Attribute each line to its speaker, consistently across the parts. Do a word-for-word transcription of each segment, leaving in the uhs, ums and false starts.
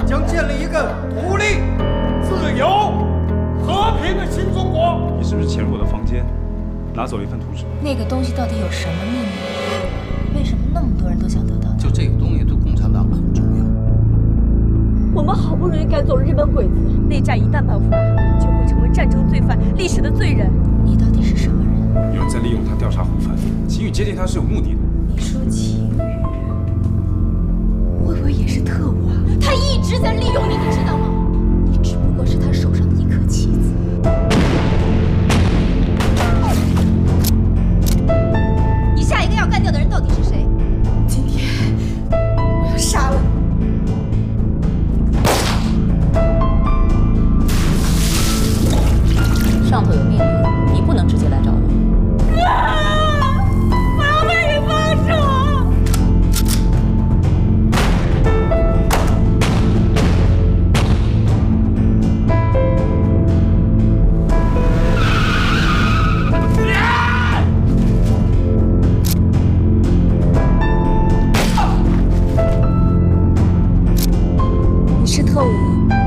Speaker 1: 将建立一个独立、自由、和平的新中国。
Speaker 2: 你是不是潜入我的房间，拿走了一份图纸？
Speaker 3: 那个东西到底有什么秘密？为什么那么多人都想得到？
Speaker 4: 就这个东西对共产党很重要。
Speaker 5: 我们好不容易赶走了日本鬼子，
Speaker 6: 内战一旦爆发，就会成为战争罪犯、历史的罪人。
Speaker 3: 你到底是什么人？
Speaker 2: 有人在利用他调查胡帆，秦宇接近他是有目的的。
Speaker 3: 你说秦宇会不会也是特务啊？
Speaker 5: 他一直在利用你，你知道吗？
Speaker 3: 你只不过是他手上的一颗棋子。
Speaker 5: 你下一个要干掉的人到底是谁？
Speaker 3: 今天我要杀了你。
Speaker 7: 上头有命令，你不能直接来找我。
Speaker 5: 啊！麻烦你放手！
Speaker 6: 你是特务。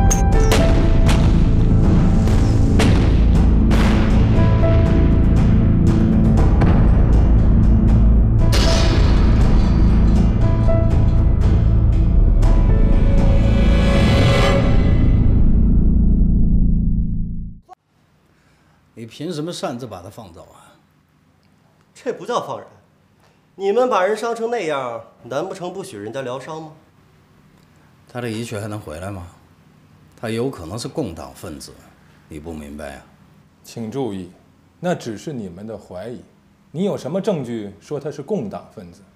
Speaker 4: 你凭什么擅自把他放走啊？
Speaker 8: 这不叫放人，你们把人伤成那样，难不成不许人家疗伤吗？
Speaker 4: 他的遗血还能回来吗？他有可能是共党分子，你不明白啊？
Speaker 9: 请注意，那只是你们的怀疑，你有什么证据说他是共党分子？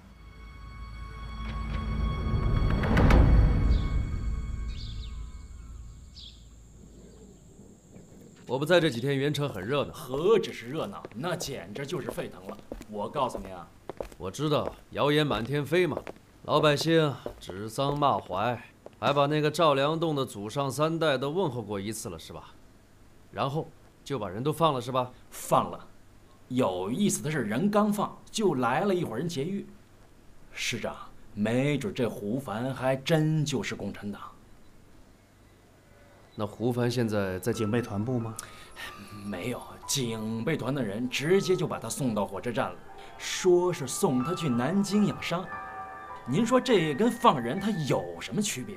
Speaker 10: 我们在这几天元城很热闹，
Speaker 11: 何止是热闹，那简直就是沸腾了。我告诉你啊，
Speaker 10: 我知道谣言满天飞嘛，老百姓指桑骂槐，还把那个赵良栋的祖上三代都问候过一次了，是吧？然后就把人都放了，是吧？
Speaker 11: 放了。有意思的是，人刚放，就来了一伙人劫狱。师长，没准这胡凡还真就是共产党。
Speaker 10: 那胡凡现在在警备团部吗？
Speaker 11: 没有，警备团的人直接就把他送到火车站了，说是送他去南京养伤。您说这跟放人他有什么区别？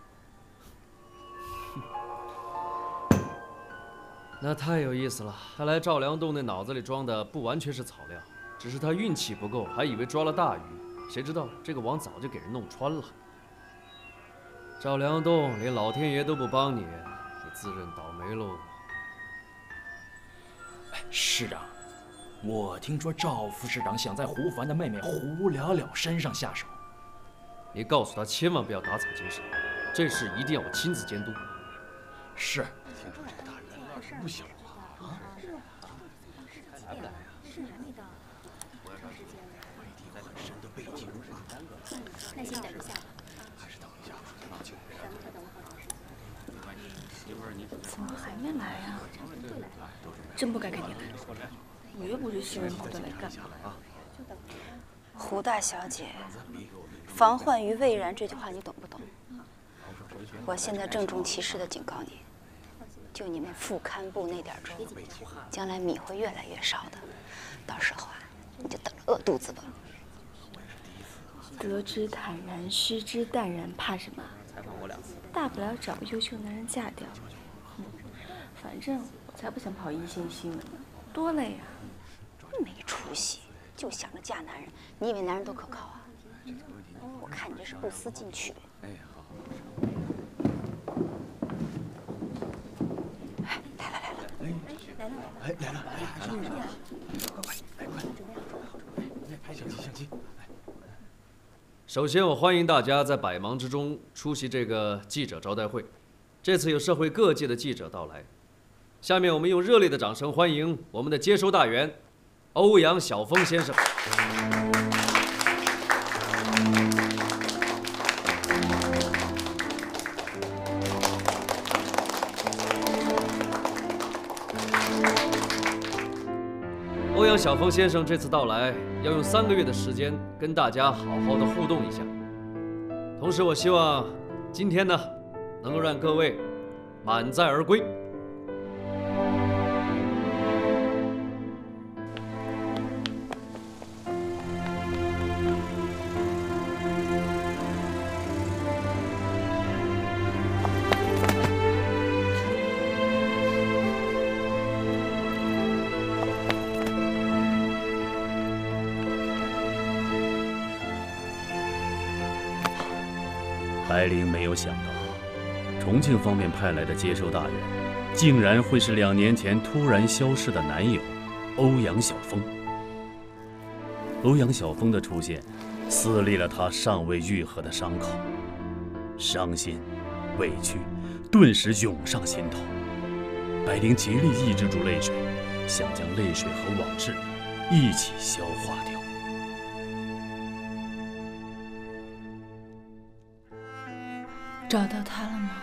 Speaker 10: 那太有意思了，看来赵良栋那脑子里装的不完全是草料，只是他运气不够，还以为抓了大鱼，谁知道这个网早就给人弄穿了。赵良栋连老天爷都不帮你，你自认倒霉喽。
Speaker 11: 哎，师长，我听说赵副市长想在胡凡的妹妹胡了了身上下手。
Speaker 10: 你告诉他千万不要打草惊蛇，这事一定要我亲自监督。
Speaker 11: 是。
Speaker 4: 听说这个大人不小啊！啊？来不来呀？是还没到。我要找时间，我一定很深的背景。
Speaker 5: 那先等一下。
Speaker 4: 还是等一下，那就。
Speaker 6: 怎么还没来呀？真不该跟你来，我又不是新人跑这来干嘛？
Speaker 12: 胡大小姐，防患于未然这句话你懂不懂？我现在郑重其事地警告你，就你们副堪部那点粥，将来米会越来越少的，到时候啊，你就等着饿肚子吧。
Speaker 6: 得之坦然，失之淡然，怕什么？大不了找个优秀男人嫁掉。嗯，反正我才不想跑一线新闻呢，多累啊！
Speaker 12: 没出息，就想着嫁男人，你以为男人都可靠啊？我看你这是不思进取。哎，好。哎，来了来了！哎，来了来了！哎，来了来了来了！快快快快！
Speaker 4: 拍相机相机！
Speaker 10: 首先，我欢迎大家在百忙之中出席这个记者招待会。这次有社会各界的记者到来，下面我们用热烈的掌声欢迎我们的接收大员欧阳晓峰先生。欧阳晓峰先生这次到来，要用三个月的时间跟大家好好的互动一下。同时，我希望今天呢， 能够让各位满载而归。
Speaker 13: 白灵没有想到，重庆方面派来的接收大人，竟然会是两年前突然消失的男友欧阳晓峰。欧阳晓峰的出现，撕裂了他尚未愈合的伤口，伤心、委屈顿时涌上心头。白灵竭力抑制住泪水，想将泪水和往事一起消化掉。
Speaker 6: 找到他了吗？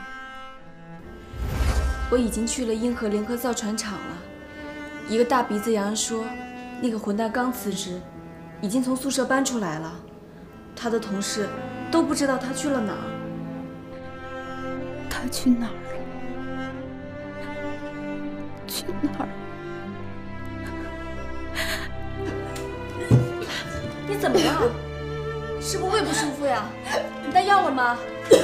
Speaker 6: 我已经去了英和联合造船厂了。一个大鼻子洋人说，那个混蛋刚辞职，已经从宿舍搬出来了。他的同事都不知道他去了哪儿。
Speaker 3: 他去哪儿了？去哪儿？
Speaker 6: 你怎么了？是不是胃不舒服呀？你带药了吗？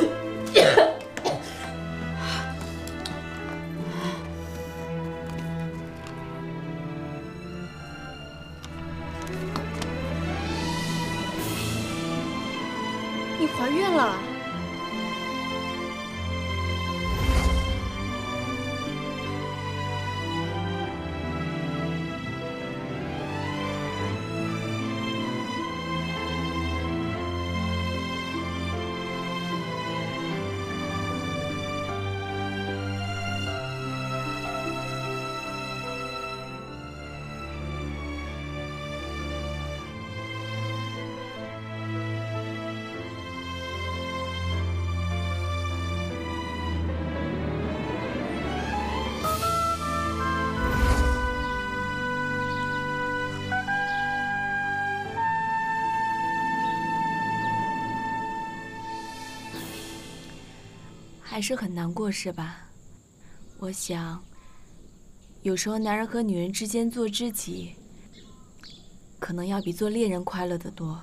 Speaker 6: 你怀孕了？还是很难过，是吧？我想，有时候男人和女人之间做知己，可能要比做恋人快乐得多。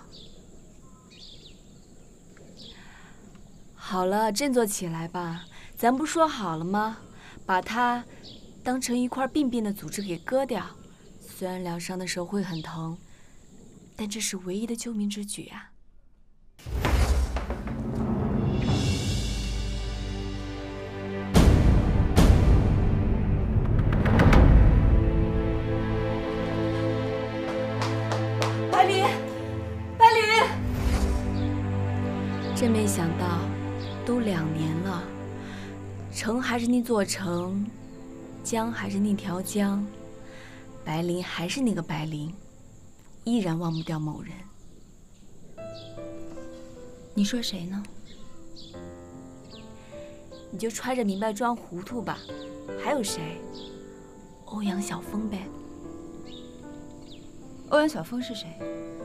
Speaker 6: 好了，振作起来吧，咱不说好了吗？把它当成一块病变的组织给割掉，虽然疗伤的时候会很疼，但这是唯一的救命之举啊！白灵，白灵，真没想到，都两年了，城还是那座城，江还是那条江，白灵还是那个白灵，依然忘不掉某人。
Speaker 3: 你说谁呢？
Speaker 6: 你就揣着明白装糊涂吧。还有谁？欧阳晓峰呗。
Speaker 3: 欧阳晓峰是谁？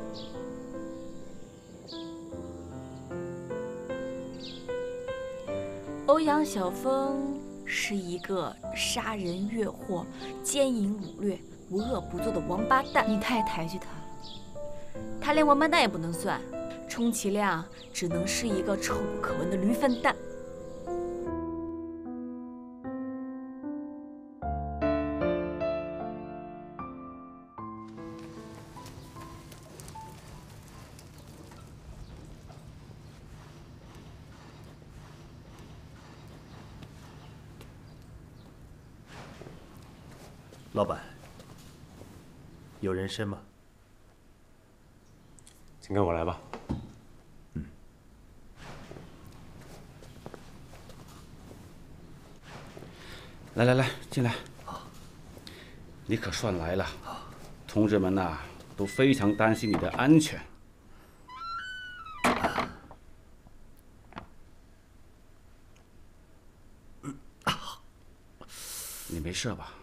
Speaker 6: 欧阳晓峰是一个杀人越货、奸淫掳掠、无恶不作的王八蛋。
Speaker 3: 你太抬举他了。
Speaker 6: 他连王八蛋也不能算，充其量只能是一个臭不可闻的驴粪蛋。
Speaker 14: 老板，有人参吗？
Speaker 15: 请跟我来吧。
Speaker 14: 嗯。
Speaker 16: 来来来，进来。你可算来了。同志们呐，都非常担心你的安全。你没事吧？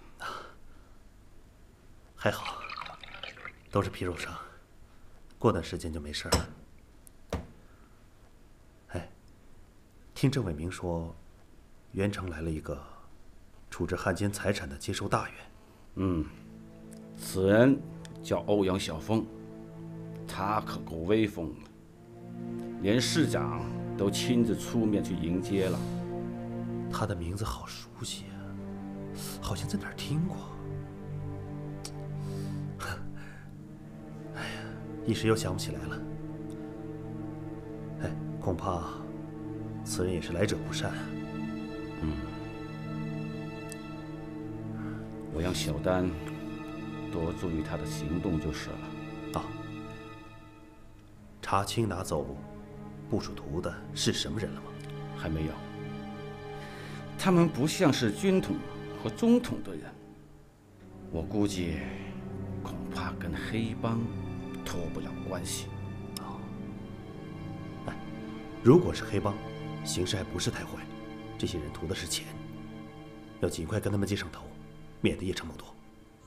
Speaker 14: 还好，都是皮肉伤，过段时间就没事了。哎，听郑伟明说， 元城来了一个处置汉奸财产的接收大员。
Speaker 16: 嗯，此人叫欧阳晓峰，他可够威风的，连市长都亲自出面去迎接了。
Speaker 14: 他的名字好熟悉啊，好像在哪儿听过。哎呀，一时又想不起来了。哎，恐怕此人也是来者不善啊。
Speaker 16: 嗯，我让小丹多注意他的行动就是了。
Speaker 14: 啊，查清拿走部署图的是什么人了吗？
Speaker 16: 还没有。他们不像是军统和中统的人，我估计恐怕跟黑帮脱不了关系。
Speaker 14: 哦，哎，如果是黑帮，形势还不是太坏。这些人图的是钱，要尽快跟他们接上头，免得夜长梦多。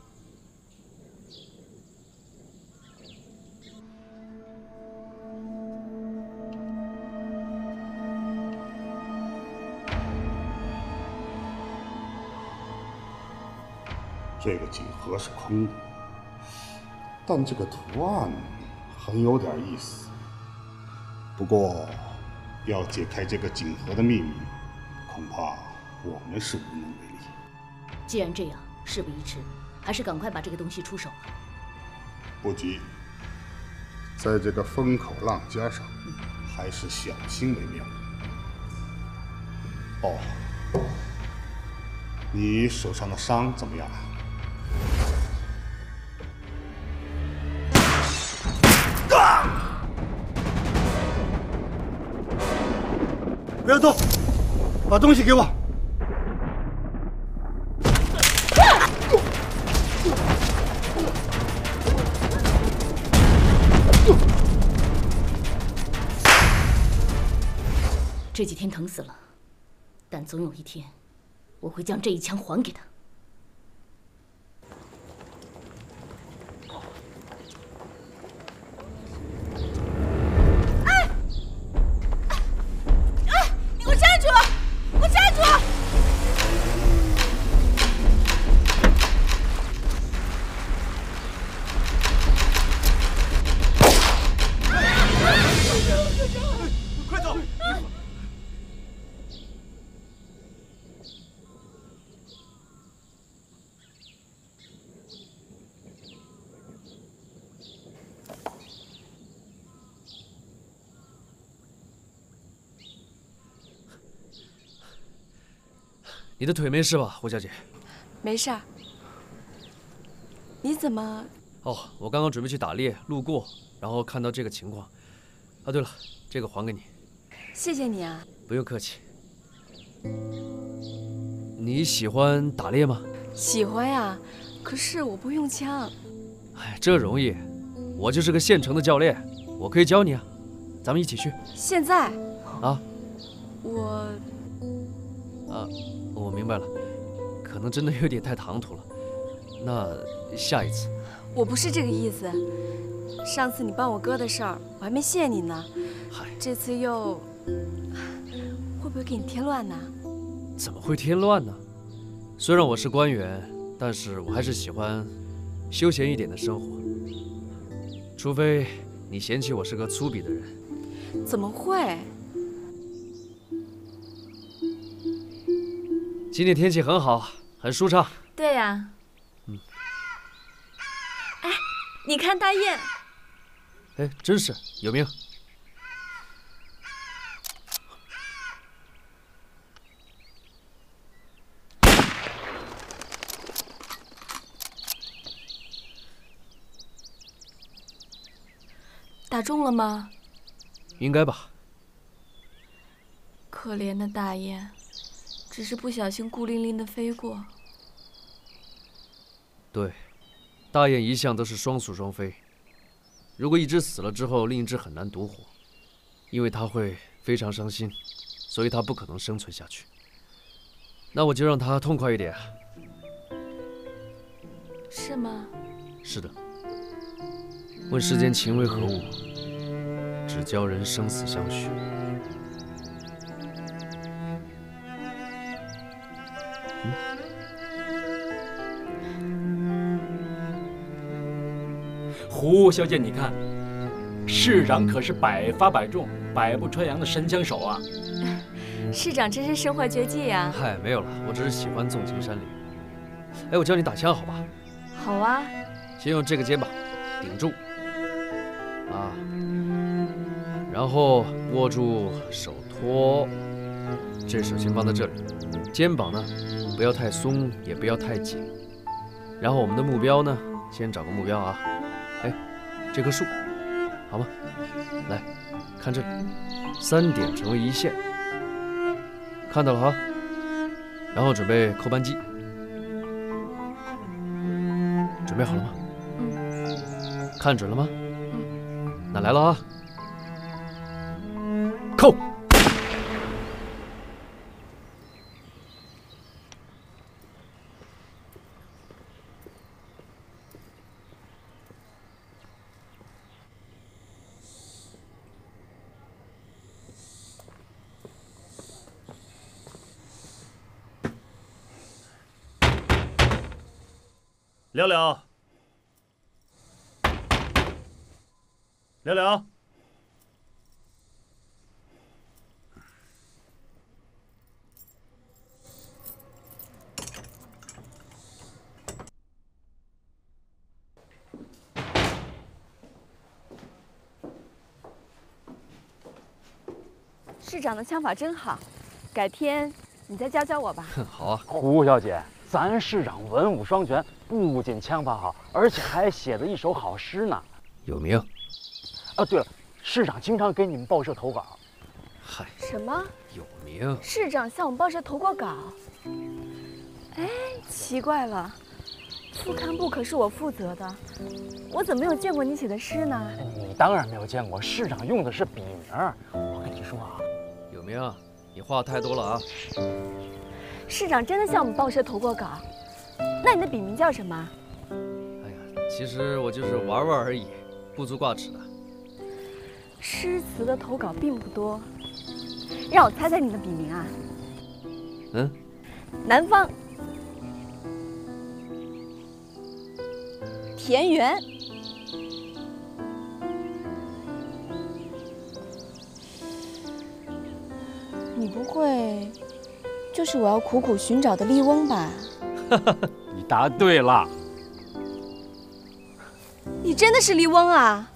Speaker 15: 这个锦盒是空的，但这个图案很有点意思。不过，要解开这个锦盒的秘密，恐怕我们是无能为力。
Speaker 7: 既然这样，事不宜迟，还是赶快把这个东西出手吧。
Speaker 15: 不急，在这个风口浪尖上，还是小心为妙。哦，你手上的伤怎么样？
Speaker 8: 不要动，把东西给我。
Speaker 7: 这几天疼死了，但总有一天，我会将这一枪还给他。
Speaker 10: 你的腿没事吧，胡小姐？
Speaker 6: 没事儿。你怎么？
Speaker 10: 哦，我刚刚准备去打猎，路过，然后看到这个情况。啊，对了，这个还给你。
Speaker 6: 谢谢你啊。
Speaker 10: 不用客气。你喜欢打猎吗？
Speaker 6: 喜欢呀，可是我不会用枪。
Speaker 10: 哎，这容易，我就是个现成的教练，我可以教你啊，咱们一起去。
Speaker 6: 现在？
Speaker 10: 啊？
Speaker 6: 我……
Speaker 10: 啊。我明白了，可能真的有点太唐突了。那下一次，
Speaker 6: 我不是这个意思。上次你帮我哥的事儿，我还没谢你呢。
Speaker 10: 嗨，
Speaker 6: 这次又会不会给你添乱呢？
Speaker 10: 怎么会添乱呢？虽然我是官员，但是我还是喜欢休闲一点的生活。除非你嫌弃我是个粗鄙的人。
Speaker 6: 怎么会？
Speaker 10: 今天天气很好，很舒畅。
Speaker 6: 对呀。
Speaker 10: 嗯。
Speaker 6: 哎，你看大雁。
Speaker 10: 哎，真是有命。
Speaker 6: 打中了吗？
Speaker 10: 应该吧。
Speaker 6: 可怜的大雁。只是不小心孤零零的飞过。
Speaker 10: 对，大雁一向都是双宿双飞。如果一只死了之后，另一只很难独活，因为它会非常伤心，所以它不可能生存下去。那我就让它痛快一点。
Speaker 6: 是吗？
Speaker 10: 是的。问世间情为何物，只教人生死相许。
Speaker 11: 胡小姐，你看，市长可是百发百中、百步穿杨的神枪手啊！
Speaker 6: 市长真是身怀绝技呀！
Speaker 10: 嗨，没有了，我只是喜欢纵情山林。哎，我教你打枪好吧？
Speaker 6: 好啊。
Speaker 10: 先用这个肩膀顶住，啊，然后握住手托，这手先放在这里，肩膀呢不要太松，也不要太紧。然后我们的目标呢，先找个目标啊，哎，这棵树，好吗？来，看这里，三点成为一线，看到了哈。然后准备扣扳机，准备好了吗？嗯。看准了吗？嗯。那来了啊，扣。
Speaker 14: 了了，了了，
Speaker 5: 市长的枪法真好，改天你再教教我吧。
Speaker 10: 好啊，
Speaker 17: 胡小姐，咱市长文武双全，不仅枪法好，而且还写了一首好诗呢。
Speaker 10: 有名。
Speaker 17: 啊，对了，市长经常给你们报社投稿。
Speaker 10: 嗨，
Speaker 5: 什么？
Speaker 10: 有名。
Speaker 5: 市长向我们报社投过稿。哎，奇怪了，副刊部可是我负责的，我怎么没有见过你写的诗呢？
Speaker 17: 你当然没有见过，市长用的是笔名。我跟你说啊，
Speaker 10: 有名，你话太多了啊。
Speaker 5: 市长真的向我们报社投过稿，那你的笔名叫什么？
Speaker 10: 哎呀，其实我就是玩玩而已，不足挂齿的。
Speaker 5: 诗词的投稿并不多，让我猜猜你的笔名啊。
Speaker 10: 嗯，
Speaker 5: 南方。田园。你不会就是我要苦苦寻找的笠翁吧？
Speaker 17: 你答对了。
Speaker 5: 你真的是笠翁啊？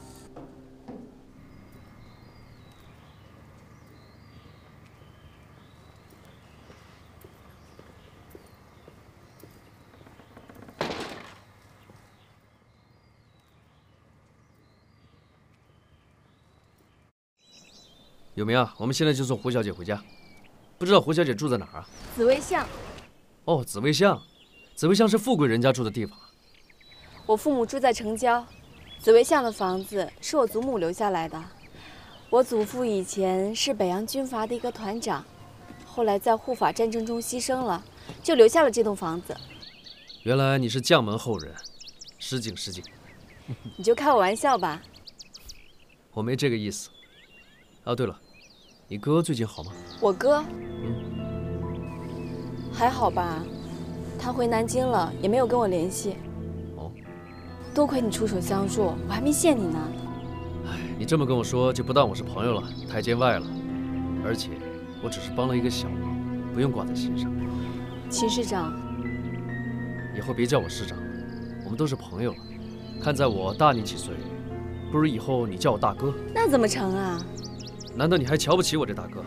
Speaker 10: 有名啊，我们现在就送胡小姐回家。不知道胡小姐住在哪儿啊？
Speaker 5: 紫薇巷。
Speaker 10: 哦，紫薇巷，紫薇巷是富贵人家住的地方。
Speaker 5: 我父母住在城郊，紫薇巷的房子是我祖母留下来的。我祖父以前是北洋军阀的一个团长，后来在护法战争中牺牲了，就留下了这栋房子。
Speaker 10: 原来你是将门后人，失敬失敬。
Speaker 5: 你就开我玩笑吧。
Speaker 10: 我没这个意思。哦，对了，你哥最近好吗？
Speaker 5: 我哥，
Speaker 10: 嗯，
Speaker 5: 还好吧，他回南京了，也没有跟我联系。
Speaker 10: 哦，
Speaker 5: 多亏你出手相助，我还没谢你呢。
Speaker 10: 哎，你这么跟我说，就不当我是朋友了，太见外了。而且，我只是帮了一个小忙，不用挂在心上。
Speaker 5: 秦市长，
Speaker 10: 以后别叫我市长，我们都是朋友了。看在我大你几岁，不如以后你叫我大哥。
Speaker 5: 那怎么成啊？
Speaker 10: 难道你还瞧不起我这大哥？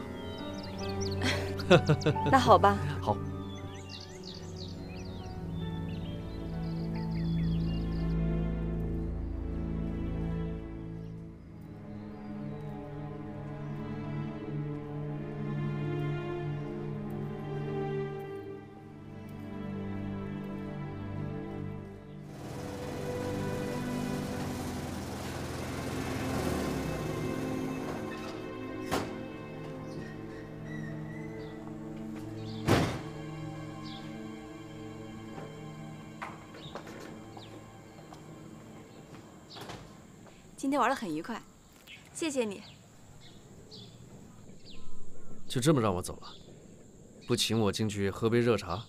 Speaker 5: 那好吧。
Speaker 10: 好。
Speaker 6: 今天玩得很愉快，谢谢你。
Speaker 10: 就这么让我走了？不请我进去喝杯热茶？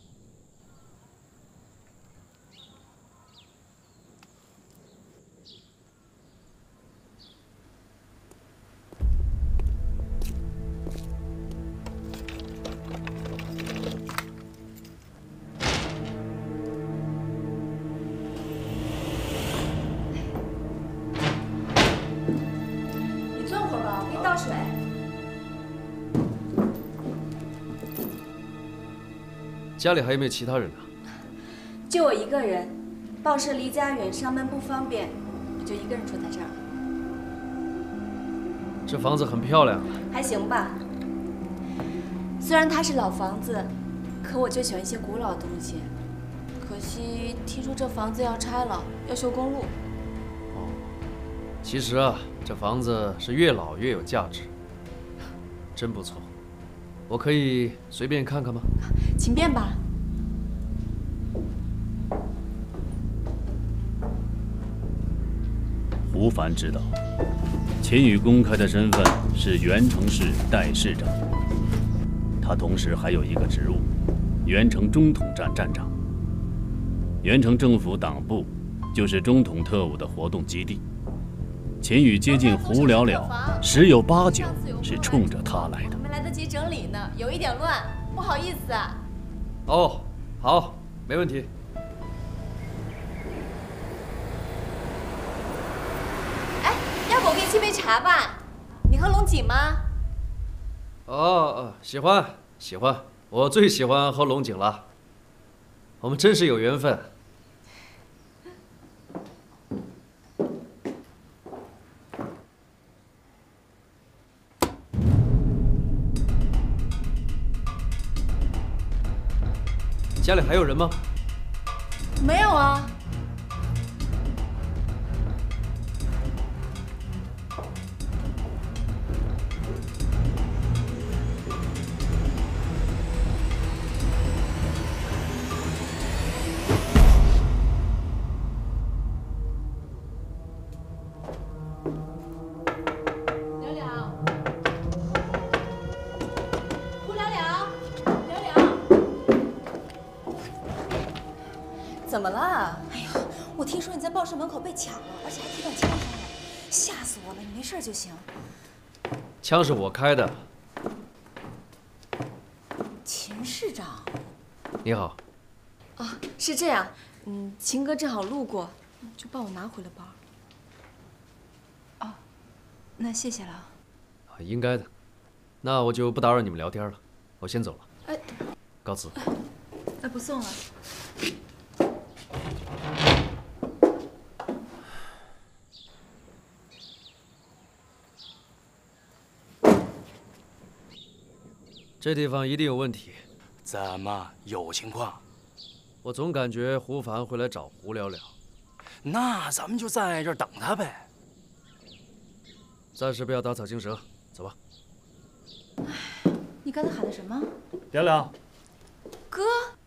Speaker 5: 水。
Speaker 10: 家里还有没有其他人啊？
Speaker 5: 就我一个人，报社离家远，上班不方便，我就一个人住在这儿。
Speaker 10: 这房子很漂亮，
Speaker 5: 还行吧。虽然它是老房子，可我就喜欢一些古老的东西。可惜听说这房子要拆了，要修公路。
Speaker 10: 哦，其实啊，这房子是越老越有价值，真不错。我可以随便看看吗？
Speaker 5: 请便吧。
Speaker 13: 胡凡知道，秦宇公开的身份是元城市代市长，他同时还有一个职务，元城中统站站长。元城政府党部就是中统特务的活动基地。秦宇接近胡了了，十有八九是冲着他来的。
Speaker 5: 没来得及整理呢，有一点乱，不好意思啊。
Speaker 10: 哦，好，没问题。
Speaker 5: 哎，要不我给你沏杯茶吧？你喝龙井吗？
Speaker 10: 哦哦，喜欢喜欢，我最喜欢喝龙井了。我们真是有缘分。家里还有人吗？
Speaker 5: 没有啊。
Speaker 6: 了了，胡了了，了了。
Speaker 5: 怎么了？
Speaker 12: 哎呀，我听说你在报社门口被抢了，而且还踢到枪上了，吓死我了！你没事就行。
Speaker 10: 枪是我开的。
Speaker 12: 秦市长，
Speaker 10: 你好。
Speaker 5: 啊，是这样，嗯，秦哥正好路过，就帮我拿回了包。
Speaker 12: 哦，那谢谢了。
Speaker 10: 啊，应该的。那我就不打扰你们聊天了，我先走了。
Speaker 5: 哎，
Speaker 10: 告辞。
Speaker 12: 那不送了。
Speaker 10: 这地方一定有问题。
Speaker 17: 怎么有情况？
Speaker 10: 我总感觉胡凡会来找胡了了。
Speaker 17: 那咱们就在这儿等他呗。
Speaker 10: 暂时不要打草惊蛇，走吧。
Speaker 12: 你刚才喊的什么？
Speaker 14: 了了，
Speaker 5: 哥，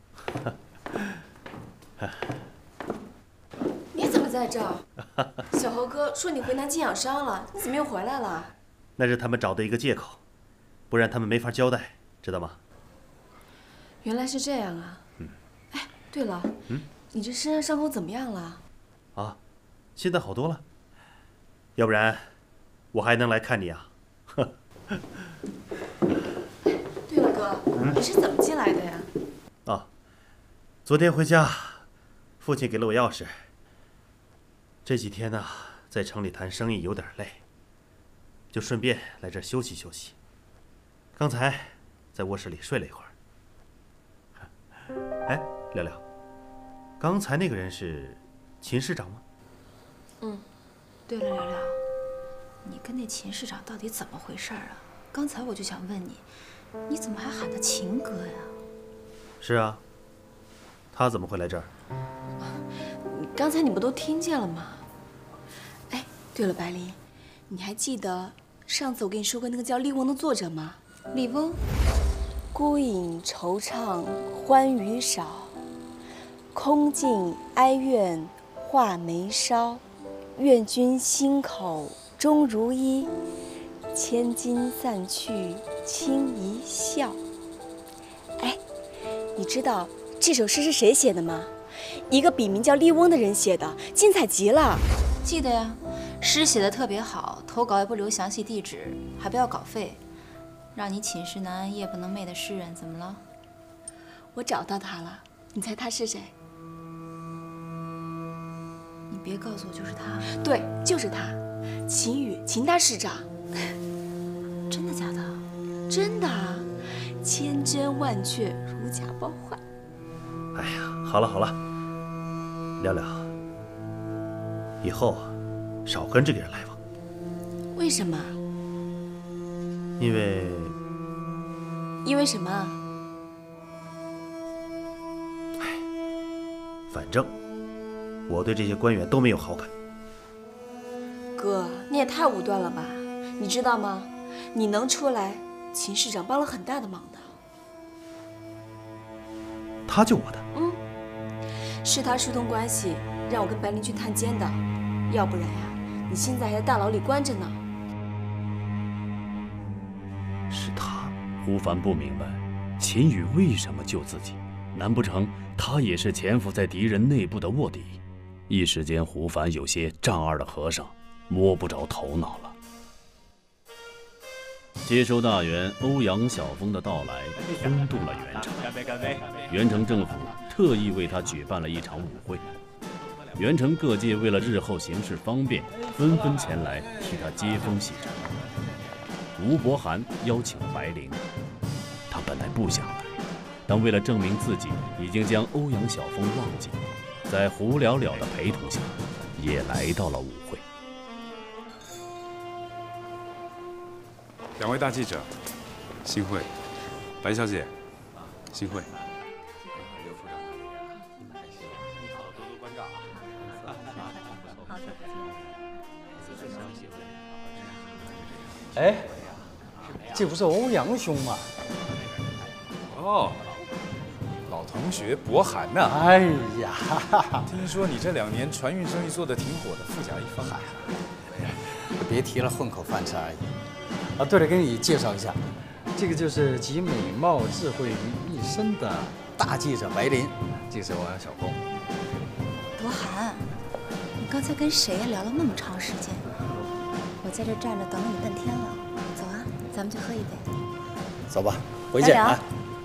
Speaker 5: 你怎么在这儿？小侯哥说你回南京养伤了，你怎么又回来了？
Speaker 14: 那是他们找的一个借口，不然他们没法交代，知道吗？
Speaker 5: 原来是这样啊。
Speaker 14: 嗯。
Speaker 5: 哎，对了，
Speaker 14: 嗯，
Speaker 5: 你这身上伤口怎么样了？
Speaker 14: 啊，现在好多了。要不然，我还能来看你啊。
Speaker 5: 对了，哥，
Speaker 14: 嗯、
Speaker 5: 你是怎么进来的呀？
Speaker 14: 啊，昨天回家，父亲给了我钥匙。这几天呢，在城里谈生意有点累，就顺便来这儿休息休息。刚才在卧室里睡了一会儿。哎，了了，刚才那个人是秦市长吗？
Speaker 12: 嗯，对了，了了，你跟那秦市长到底怎么回事啊？刚才我就想问你，你怎么还喊他秦哥呀？
Speaker 14: 是啊，他怎么会来这儿？
Speaker 5: 刚才你不都听见了吗？哎，对了，白灵，你还记得上次我跟你说过那个叫笠翁的作者吗？
Speaker 12: 笠翁。
Speaker 5: 孤影惆怅欢娱少，空尽哀怨画眉梢。愿君心口终如一，千金散去轻一笑。哎，你知道这首诗是谁写的吗？一个笔名叫笠翁的人写的，精彩极了。
Speaker 12: 记得呀，诗写的特别好，投稿也不留详细地址，还不要稿费。让你寝食难安夜不能寐的诗人，怎么了？
Speaker 5: 我找到他了，你猜他是谁？
Speaker 12: 你别告诉我就是他。
Speaker 5: 对，就是他，秦宇，秦大市长。
Speaker 12: 真的假的？
Speaker 5: 真的，千真万确，如假包换。
Speaker 14: 哎呀，好了好了，聊聊，以后少跟这个人来往。
Speaker 5: 为什么？
Speaker 14: 因为，
Speaker 5: 因为什么？
Speaker 14: 哎，反正我对这些官员都没有好感。
Speaker 5: 哥，你也太武断了吧？你知道吗？你能出来，秦市长帮了很大的忙的。
Speaker 14: 他救我的？
Speaker 5: 嗯，是他疏通关系，让我跟白灵去探监的，要不然呀、啊，你现在还在大牢里关着呢。
Speaker 14: 是他。
Speaker 13: 胡凡不明白，秦羽为什么救自己？难不成他也是潜伏在敌人内部的卧底？一时间，胡凡有些丈二的和尚摸不着头脑了。接收大员欧阳晓峰的到来，轰动了元城。元城政府特意为他举办了一场舞会。元城各界为了日后行事方便，纷纷前来替他接风洗尘。吴伯涵邀请了白灵，他本来不想来，但为了证明自己已经将欧阳晓峰忘记，在胡了了的陪同下，也来到了舞会。
Speaker 2: 两位大记者，幸会。白小姐，幸会。
Speaker 1: 哎，这不是欧阳兄吗？
Speaker 2: 哦，老同学伯涵呐、啊。
Speaker 1: 哎呀，
Speaker 2: 听说你这两年船运生意做得挺火的，富甲一方。
Speaker 1: 别提了，混口饭吃而已。啊，对了，给你介绍一下，这个就是集美貌、智慧于一身的大记者白灵，这个是欧阳晓峰。
Speaker 12: 伯涵，你刚才跟谁聊了那么长时间？我在这站着等了你半天了。走啊，咱们去喝一杯。
Speaker 1: 走吧，回见啊。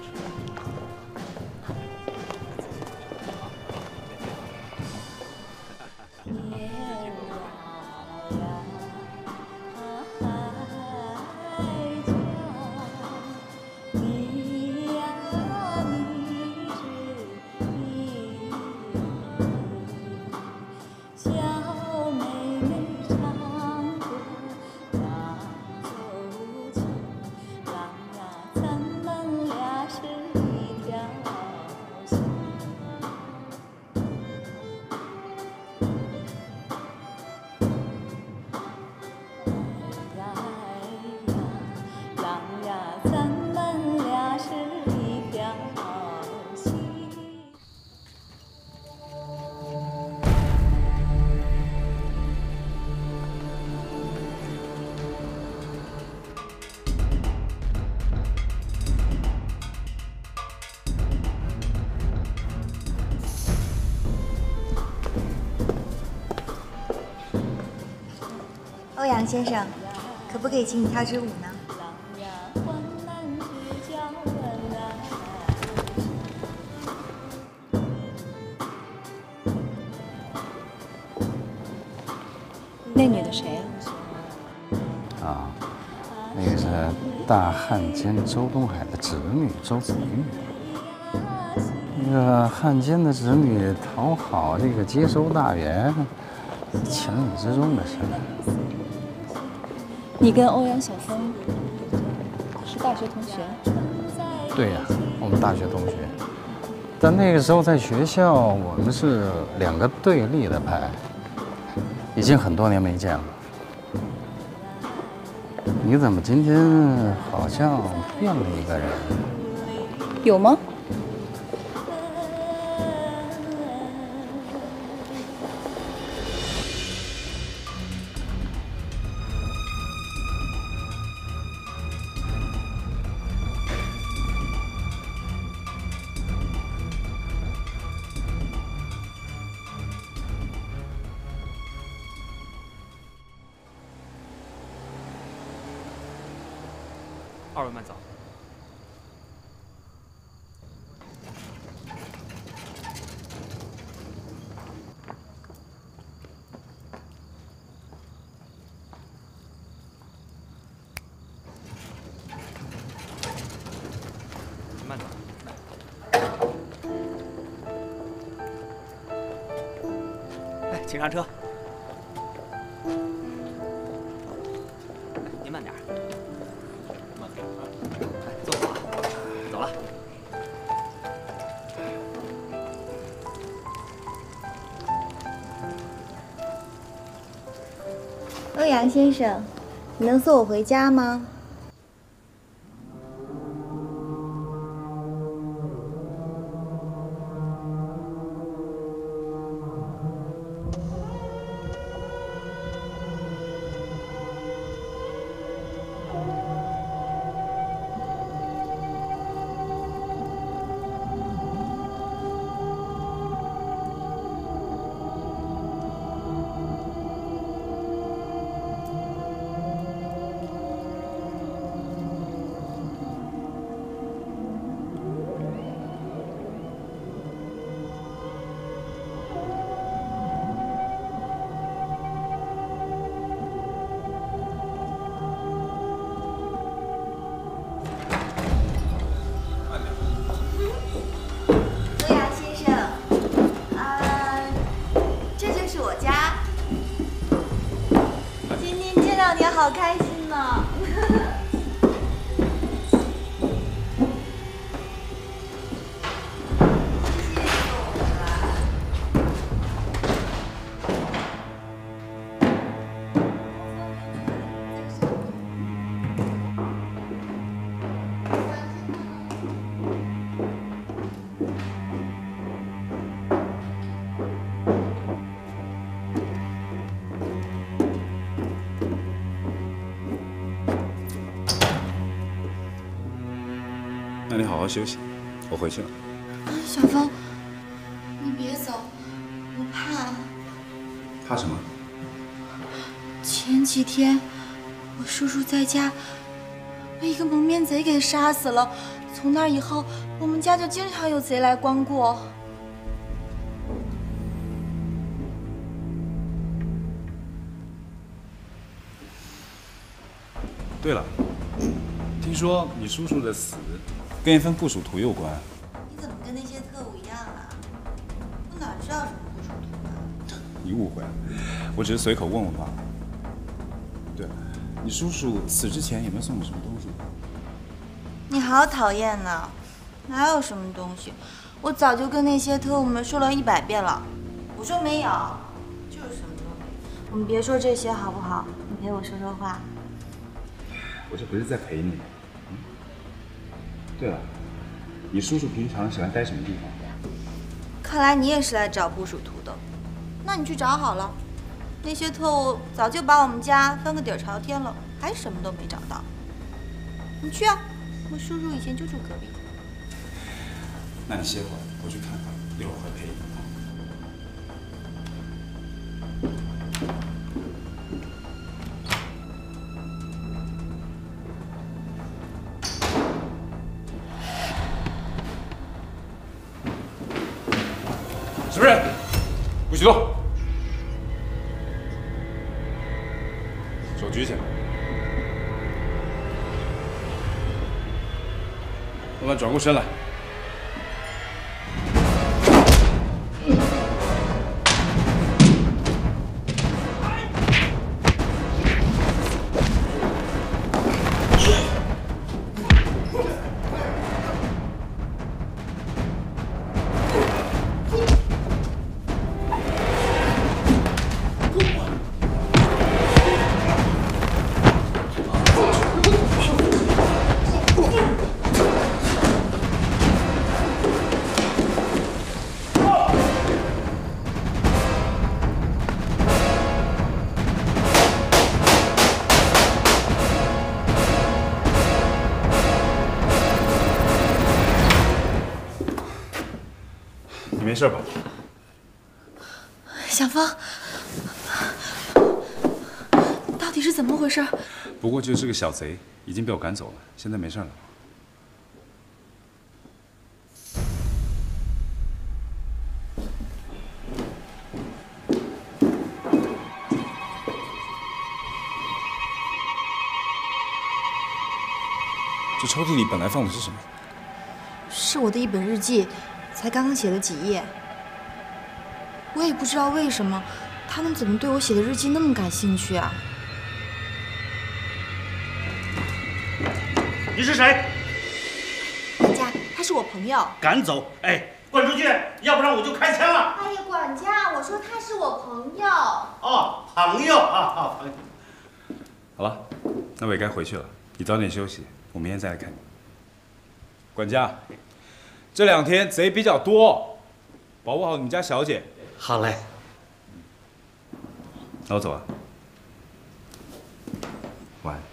Speaker 3: 欧阳先生，可不可以请你跳支舞呢？
Speaker 12: 那女的谁
Speaker 17: 啊，
Speaker 12: 啊？
Speaker 17: 那个是大汉奸周东海的侄女周子玉。那个汉奸的侄女讨好这个接收大员，情理之中的事。
Speaker 12: 你跟欧阳晓峰是大学同学？
Speaker 17: 对呀，我们大学同学。但那个时候在学校，我们是两个对立的派，已经很多年没见了。你怎么今天好像变了一个人？
Speaker 12: 有吗？
Speaker 10: 二位慢走。
Speaker 18: 请上车。您慢点儿，慢点儿，来坐好啊，走了。
Speaker 3: 欧阳先生，你能送我回家吗？好开心呢！
Speaker 19: 那你好好休息，我回去了。
Speaker 3: 小峰，你别走，我怕。
Speaker 19: 怕什么？
Speaker 3: 前几天我叔叔在家被一个蒙面贼给杀死了，从那以后我们家就经常有贼来光顾。
Speaker 19: 对了，听说你叔叔的死跟一份部署图有关。
Speaker 3: 你怎么跟那些特务一样啊？我哪知道什么部署图啊？
Speaker 19: 你误会了，我只是随口问问罢了。对了，你叔叔死之前有没有送你什么东西？
Speaker 3: 你好讨厌呢！哪有什么东西？我早就跟那些特务们说了一百遍了，我说没有，就是什么都没有。我们别说这些好不好？你陪我说说话。
Speaker 19: 我这不是在陪你。嗯。对了，你叔叔平常喜欢待什么地方？
Speaker 3: 看来你也是来找部署图的，那你去找好了。那些特务早就把我们家翻个底儿朝天了，还什么都没找到。你去啊，我叔叔以前就住隔壁。
Speaker 19: 那你歇会儿，我去看看，一会儿会陪你。什么人？不许动！手举起来，慢慢转过身来。没事吧？
Speaker 3: 小峰，到底是怎么回事？
Speaker 19: 不过就是个小贼，已经被我赶走了，现在没事了。这抽屉里本来放的是什么？
Speaker 3: 是我的一本日记。才刚刚写了几页，我也不知道为什么， 他们怎么对我写的日记那么感兴趣啊？
Speaker 14: 你是谁？
Speaker 3: 管家，他是我朋友。
Speaker 14: 赶走！哎，滚出去，要不然我就开枪了。
Speaker 3: 哎呀，管家，我说他是我朋友。
Speaker 14: 哦，朋友啊啊，朋友。
Speaker 19: 好了，那我也该回去了，你早点休息，我明天再来看你。管家，这两天贼比较多，保护好你们家小姐。
Speaker 8: 好嘞。
Speaker 19: 那我走了。晚安。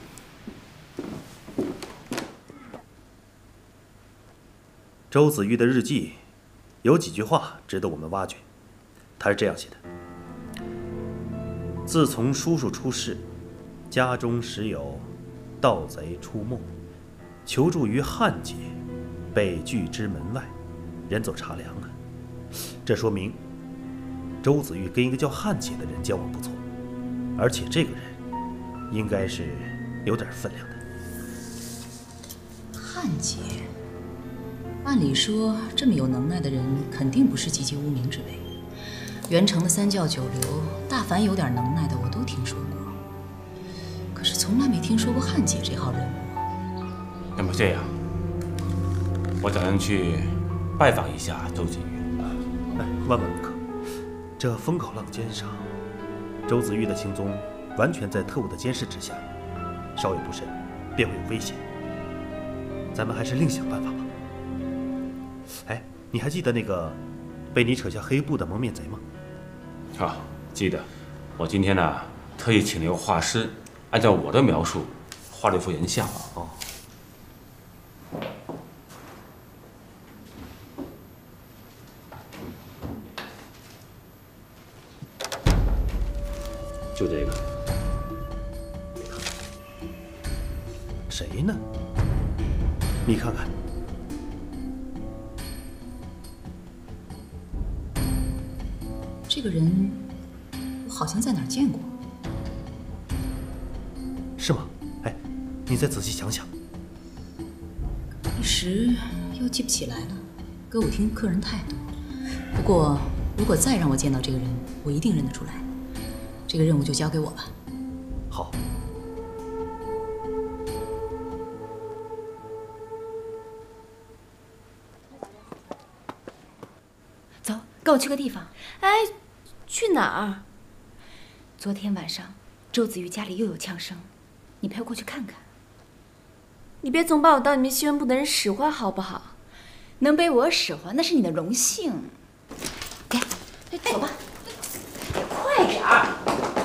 Speaker 14: 周子玉的日记有几句话值得我们挖掘。他是这样写的：自从叔叔出事，家中时有盗贼出没，求助于汉姐，被拒之门外，人走茶凉啊。这说明周子玉跟一个叫汉姐的人交往不错，而且这个人应该是有点分量的。
Speaker 7: 汉姐，按理说这么有能耐的人，肯定不是籍籍无名之辈。元城的三教九流，大凡有点能耐的，我都听说过，可是从来没听说过汉姐这号人物。
Speaker 16: 那么这样，我打算去拜访一下周子玉。
Speaker 14: 哎，万万不可！这风口浪尖上，周子玉的行踪完全在特务的监视之下，稍有不慎，便会有危险。咱们还是另想办法吧。哎，你还记得那个被你扯下黑布的蒙面贼吗？
Speaker 16: 啊，记得。我今天呢，特意请了一个画师，按照我的描述画了一幅人像。
Speaker 14: 哦。
Speaker 16: 就这个。
Speaker 14: 谁呢？你看看。
Speaker 7: 这个人，我好像在哪儿见过。
Speaker 14: 是吗？哎，你再仔细想想。
Speaker 7: 一时又记不起来了，歌舞厅客人太多。不过，如果再让我见到这个人，我一定认得出来。这个任务就交给我吧。
Speaker 14: 好。
Speaker 7: 走，跟我去个地方。
Speaker 5: 哎，去哪儿？
Speaker 7: 昨天晚上，周子玉家里又有枪声，你陪我过去看看。
Speaker 5: 你别总把我当你们新闻部的人使唤好不好？
Speaker 7: 能被我使唤，那是你的荣幸。给，走吧。快点儿！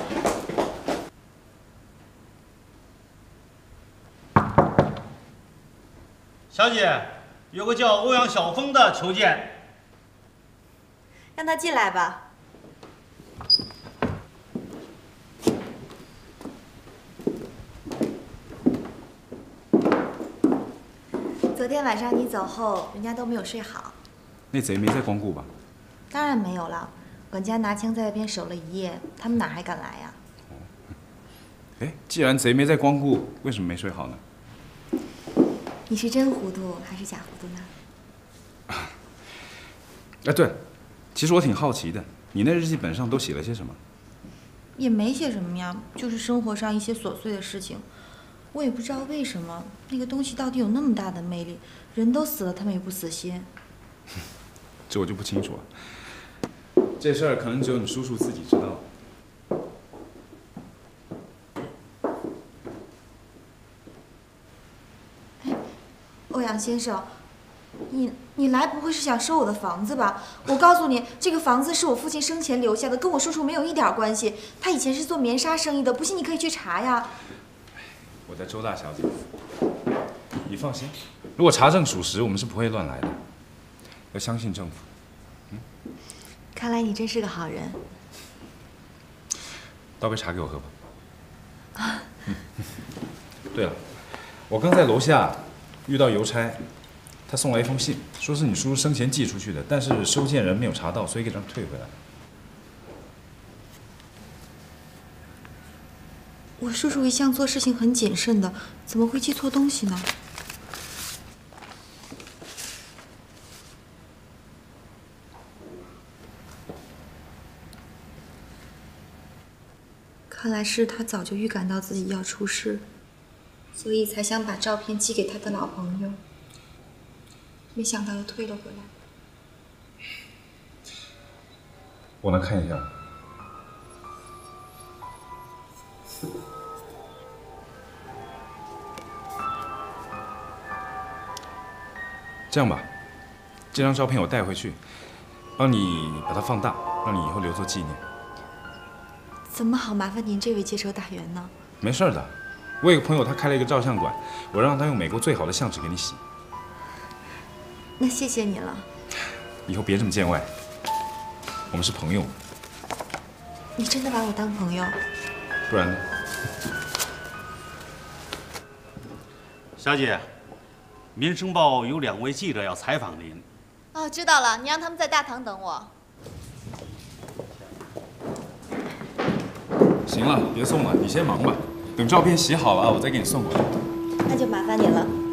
Speaker 14: 小姐，有个叫欧阳晓峰的求见。
Speaker 3: 让他进来吧。昨天晚上你走后，人家都没有睡好。
Speaker 19: 那贼没在光顾吧？
Speaker 3: 当然没有了，管家拿枪在外边守了一夜，他们哪还敢来呀？
Speaker 19: 哎，既然贼没在光顾，为什么没睡好呢？
Speaker 3: 你是真糊涂还是假糊涂呢？
Speaker 19: 哎，对了，其实我挺好奇的，你那日记本上都写了些什么？
Speaker 3: 也没写什么呀，就是生活上一些琐碎的事情。我也不知道为什么那个东西到底有那么大的魅力，人都死了，他们也不死心。
Speaker 19: 这我就不清楚了。这事儿可能只有你叔叔自己知道。
Speaker 3: 欧阳先生，你你来不会是想收我的房子吧？我告诉你，这个房子是我父亲生前留下的，跟我叔叔没有一点关系。他以前是做棉纱生意的，不信你可以去查呀。
Speaker 19: 我在周大小姐，你放心，如果查证属实，我们是不会乱来的。要相信政府。嗯。
Speaker 3: 看来你真是个好人。
Speaker 19: 倒杯茶给我喝吧。啊。嗯。对了，我刚在楼下遇到邮差，他送来一封信，说是你叔叔生前寄出去的，但是收件人没有查到，所以给他退回来。
Speaker 3: 我叔叔一向做事情很谨慎的，怎么会寄错东西呢？ 看来是他早就预感到自己要出事，所以才想把照片寄给他的老朋友，没想到又退了回来。
Speaker 19: 我能看一下？这样吧，这张照片我带回去，帮你把它放大，让你以后留作纪念。
Speaker 3: 怎么好麻烦您这位接收大员呢？
Speaker 19: 没事的，我有个朋友他开了一个照相馆，我让他用美国最好的相纸给你洗。
Speaker 3: 那谢谢你了。
Speaker 19: 以后别这么见外，我们是朋友。
Speaker 3: 你真的把我当朋友？
Speaker 19: 不然呢？
Speaker 14: 小姐，《民生报》有两位记者要采访您。
Speaker 3: 哦，知道了，你让他们在大堂等我。
Speaker 19: 行了，别送了，你先忙吧。等照片洗好了，我再给你送过来。
Speaker 3: 那就麻烦你了。